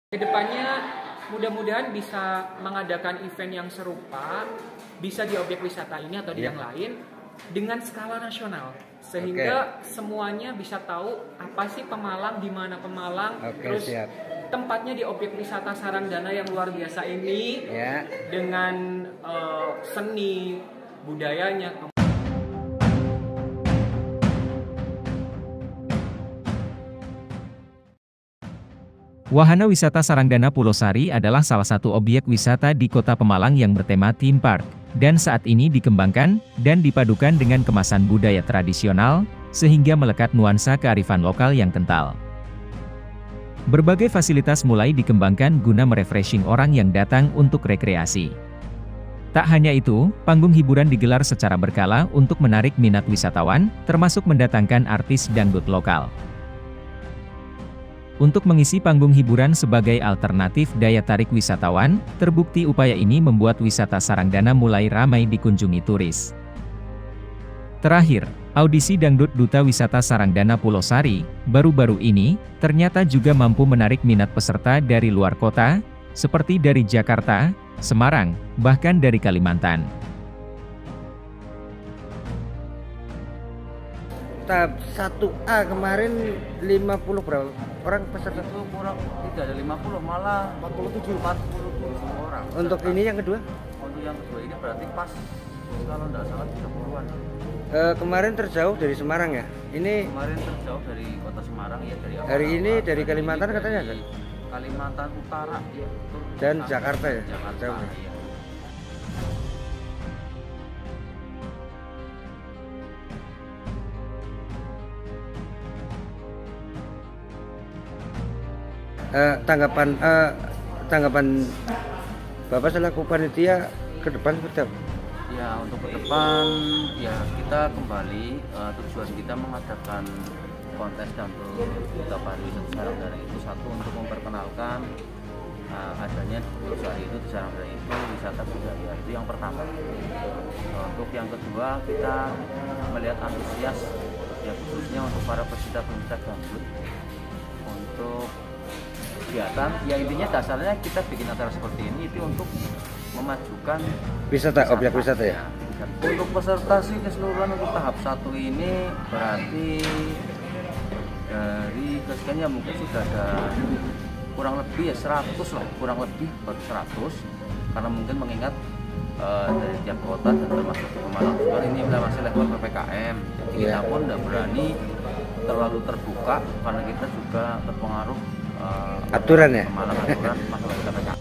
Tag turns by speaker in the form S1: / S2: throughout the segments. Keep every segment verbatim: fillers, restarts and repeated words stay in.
S1: Kedepannya mudah-mudahan bisa mengadakan event yang serupa, bisa di objek wisata ini atau di yeah. yang lain dengan skala nasional, sehingga okay. semuanya bisa tahu apa sih Pemalang, di mana Pemalang, okay, terus siap. tempatnya di objek wisata Saranggana yang luar biasa ini yeah. dengan uh, seni budayanya.
S2: Wahana Wisata Saranggana Pulau Sari adalah salah satu objek wisata di Kota Pemalang yang bertema theme park, dan saat ini dikembangkan dan dipadukan dengan kemasan budaya tradisional, sehingga melekat nuansa kearifan lokal yang kental. Berbagai fasilitas mulai dikembangkan guna merefreshing orang yang datang untuk rekreasi. Tak hanya itu, panggung hiburan digelar secara berkala untuk menarik minat wisatawan, termasuk mendatangkan artis dangdut lokal. Untuk mengisi panggung hiburan sebagai alternatif daya tarik wisatawan, terbukti upaya ini membuat wisata Saranggana mulai ramai dikunjungi turis. Terakhir, audisi Dangdut Duta Wisata Saranggana Pulau Sari, baru-baru ini, ternyata juga mampu menarik minat peserta dari luar kota, seperti dari Jakarta, Semarang, bahkan dari Kalimantan.
S3: Tahap satu A kemarin lima puluh berapa orang peserta?
S4: Itu kurang, tidak ada lima puluh, malah empat puluh tujuh orang.
S3: Untuk ini yang kedua?
S4: Untuk yang kedua ini berarti pas, kalau tidak salah tiga puluhan.
S3: E, kemarin terjauh dari Semarang ya? Ini
S4: kemarin terjauh dari kota Semarang ya, dari
S3: hari ini dari Kalimantan katanya kan?
S4: Kalimantan Utara ya.
S3: Dan Jakarta ya?
S4: Jakarta
S3: jauh, ya?
S4: Ya.
S3: Uh, tanggapan uh, tanggapan Bapak selaku panitia ke depan seperti apa?
S4: Ya, untuk ke depan ya kita kembali uh, tujuan kita mengadakan kontes dangdut Duta Pariwisata Saranggana itu satu untuk memperkenalkan uh, adanya Pulau Sari itu di Saranggana itu wisata budaya, itu yang pertama. Uh, untuk yang kedua kita melihat antusias ya khususnya untuk para pecinta-pecinta dangdut untuk kegiatan, ya intinya dasarnya kita bikin acara seperti ini itu untuk memajukan
S3: wisata, wisata objek wisata ya.
S4: Untuk peserta sih keseluruhan untuk tahap satu ini berarti dari kesekiannya mungkin sudah ada kurang lebih ya seratus lah, kurang lebih baru seratus, karena mungkin mengingat uh, dari tiap kota dan termasuk di Pemalang juga ini masih level P P K M, jadi yeah. kita pun tidak berani terlalu terbuka karena kita juga terpengaruh Uh,
S3: aturan ya?
S4: Aturan masalah P P K M.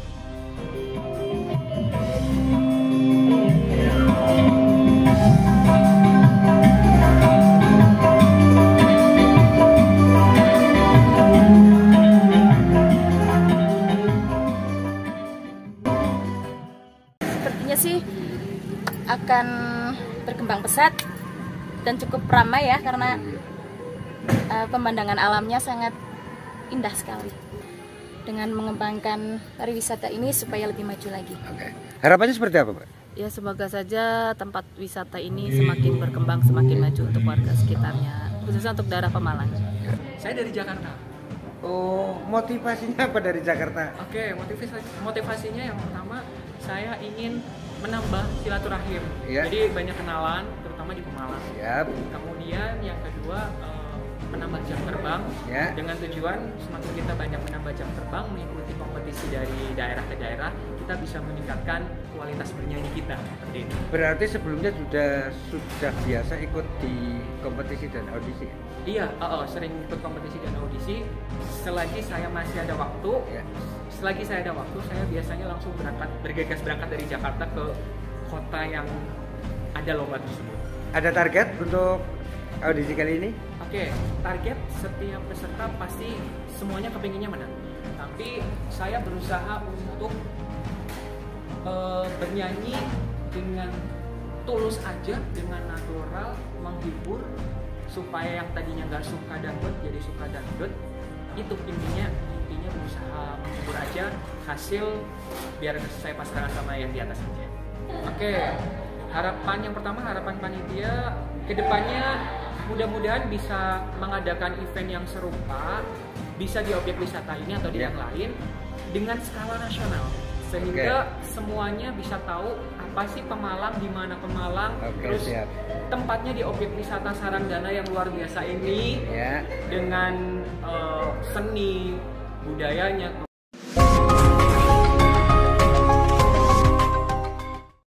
S5: Sepertinya sih akan berkembang pesat dan cukup ramai ya, karena uh, pemandangan alamnya sangat indah sekali. Dengan mengembangkan pariwisata ini supaya lebih maju lagi.
S3: Oke. Harapannya seperti apa, Pak?
S5: Ya, semoga saja tempat wisata ini semakin berkembang, semakin maju untuk warga sekitarnya, khususnya untuk daerah Pemalang.
S1: Saya dari Jakarta.
S3: Oh, motivasinya apa dari Jakarta?
S1: Oke, motivasi motivasinya yang pertama saya ingin menambah silaturahim. Ya. Jadi banyak kenalan, terutama di Pemalang. Siap. Kemudian yang kedua menambah jam terbang ya. Dengan tujuan semakin kita banyak menambah jam terbang, mengikuti kompetisi dari daerah ke daerah, kita bisa meningkatkan kualitas bernyanyi kita seperti ini.
S3: Berarti sebelumnya sudah sudah biasa ikut di kompetisi dan audisi?
S1: Iya, uh, uh, sering ikut kompetisi dan audisi. Selagi saya masih ada waktu, ya. selagi saya ada waktu, saya biasanya langsung berangkat bergegas berangkat dari Jakarta ke kota yang ada lomba tersebut.
S3: Ada target untuk audisi kali ini?
S1: Oke, target setiap peserta pasti semuanya kepinginnya menang. Tapi saya berusaha untuk uh, bernyanyi dengan tulus aja, dengan natural, menghibur, supaya yang tadinya nggak suka dangdut jadi suka dangdut. Itu intinya, intinya berusaha menghibur aja. Hasil biar saya pasrahkan sama yang di atas aja. Oke, harapan yang pertama, harapan panitia kedepannya mudah-mudahan bisa mengadakan event yang serupa, bisa di objek wisata ini atau di yeah. yang lain dengan skala nasional, sehingga okay. semuanya bisa tahu apa sih Pemalang, di mana Pemalang, okay, terus siap. Tempatnya di objek wisata Saranggana yang luar biasa ini, yeah. dengan uh, seni budayanya,